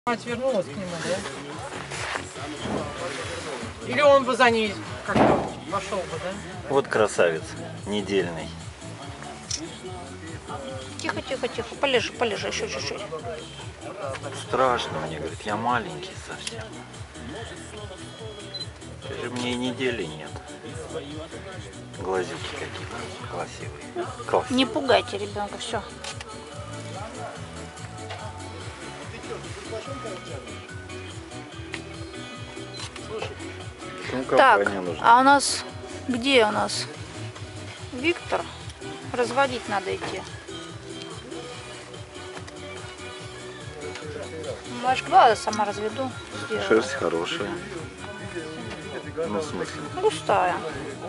Мать вернулась к нему, да? Или он бы за ней как-то пошел бы, да? Вот красавец, недельный. Тихо, тихо, тихо. Полежи, полежи еще чуть-чуть. Страшно мне, говорит, я маленький совсем. Скажи, мне и недели нет. Глазики какие-то красивые. Не пугайте ребенка, все. Так, а у нас, где у нас Виктор? Разводить надо идти. Машка, ладно, сама разведу. Сделаю. Шерсть хорошая. Ну, в смысле? Густая.